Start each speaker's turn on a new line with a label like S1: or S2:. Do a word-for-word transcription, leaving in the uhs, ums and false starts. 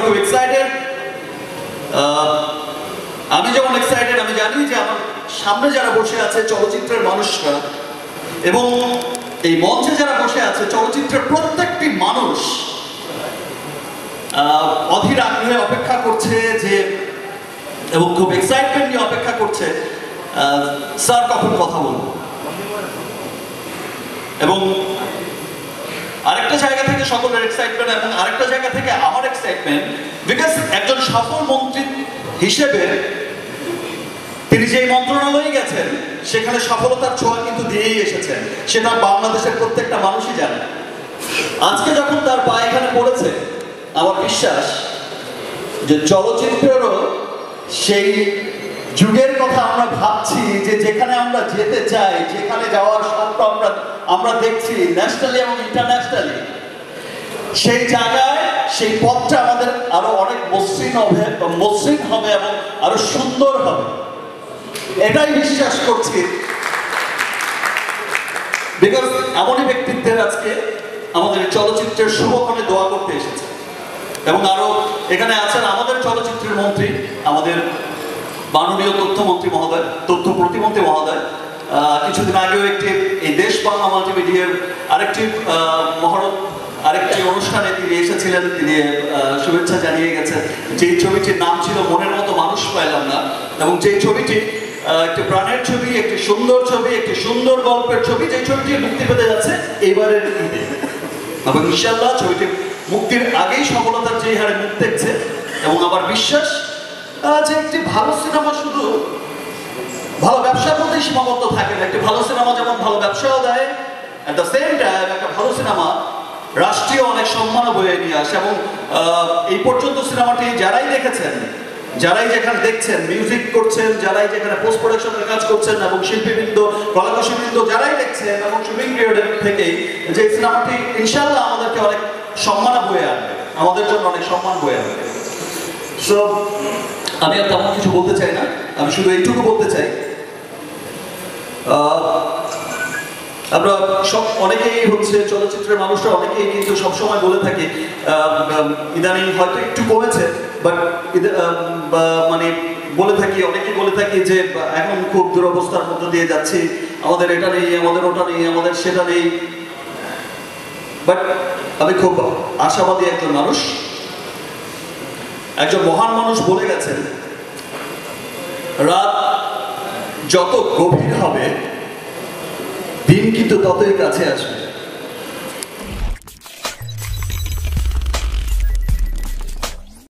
S1: খুব এক্সাইটেড। আমি যেমন এক্সাইটেড, আমি জানি যে আমার সামনে যারা বসে আছে চলচ্চিত্রের মানুষরা এবং এই মঞ্চে যারা বসে আছে চলচ্চিত্রের প্রত্যেকটি মানুষ অধীর আগ্রহে অপেক্ষা করছে যে এবং খুব এক্সাইটমেন্ট নিয়ে অপেক্ষা করছে স্যার কখন কথা বলবো। এবং আরেকটা জায়গা থেকে সকলের এক্সাইটমেন্ট এবং আরেকটা জায়গা থেকে আমার এক্সাইটমেন্ট, বিকজ একজন সফল মন্ত্রী হিসেবে তিনি যেই মন্ত্রণালয়ে গেছেন সেখানে সফলতার ছোঁয়া কিন্তু দিয়েই এসেছেন, সেটা বাংলাদেশের প্রত্যেকটা মানুষই জানে। আজকে যখন তার পা এখানে পড়েছে, আমার বিশ্বাস যে চলচ্চিত্রেরও সেই যুগের কথা আমরা ভাবছি যে যেখানে আমরা যেতে চাই, যেখানে যাওয়ার স্বপ্ন আমরা আমরা দেখছি ন্যাশনালি এবং ইন্টারন্যাশনালি, সেই জায়গায় সেই পথটা আমাদের আরো অনেক মসৃণ হবে মসৃণ হবে এবং আরো সুন্দর হবে, এটাই বিশ্বাস করছি। বিকজ এমনই ব্যক্তিত্বের আজকে আমাদের চলচ্চিত্রের শুভক্ষণে দোয়া করতে এসেছে এবং আরো এখানে আছেন আমাদের চলচ্চিত্রের মন্ত্রী, আমাদের মাননীয় তথ্যমন্ত্রী মহোদয়, তথ্য প্রতিমন্ত্রী মহোদয়। কিছুদিন আগেও একটি এই দেশ বাংলা মাল্টিমিডিয়ার আরেকটি মহরত আরেকটি অনুষ্ঠানে তিনি এসেছিলেন, তিনি শুভেচ্ছা জানিয়ে গেছেন। যেই ছবিটির নাম ছিল মনের মতো মানুষ পাইলাম না, এবং যেই ছবিটি একটি প্রাণের ছবি, একটি সুন্দর ছবি, একটি সুন্দর গল্পের ছবি, যে ছবিটি মুক্তি পেতে যাচ্ছে এবারের ঈদে এবং ইনশাআল্লাহ ছবিটি মুক্তির আগেই সফলতার যে হারে মুখ দেখছে। এবং আমার বিশ্বাস যে একটি ভালো সিনেমা শুধু ভালো ব্যবসার মধ্যেই সীমাবদ্ধ থাকে না। একটি ভালো সিনেমা যেমন ভালো ব্যবসাও দেয়, অ্যাট দ্য সেম টাইম একটা ভালো সিনেমা রাষ্ট্রীয় অনেক সম্মানও বয়ে নিয়ে আসে। এবং এই পর্যন্ত সিনেমাটি যারাই দেখেছেন, যারাই যেখানে দেখছেন, মিউজিক করছেন, যারাই যেখানে পোস্ট প্রোডাকশনের কাজ করছেন এবং শিল্পীবৃন্দ, কলাকুশলীবৃন্দ যারাই দেখছেন এবং শুটিং পিরিয়ডের থেকেই যে সিনেমাটি ইনশাআল্লাহ আমাদেরকে অনেক সম্মান বয়ে আনবে, আমাদের জন্য অনেক সম্মান বয়ে আনবে। সো আমি আর তেমন কিছু বলতে চাই না, আমি শুধু এইটুকু বলতে চাই, আমরা সব অনেকেই হচ্ছে চলচ্চিত্রের মানুষরা অনেকেই কিন্তু সবসময় বলে থাকি, ইদানিং হয়তো একটু কমেছে, বাট মানে বলে থাকি অনেকেই বলে থাকি যে এখন খুব দুরবস্থার মধ্য দিয়ে যাচ্ছি, আমাদের এটা নেই, আমাদের ওটা নেই, আমাদের সেটা নেই। বাট আমি খুব আশাবাদী একজন মানুষ, একজন মহান মানুষ বলে গেছেন, রাত যত গভীর হবে দিন কিন্তু ততই কাছে আসবে।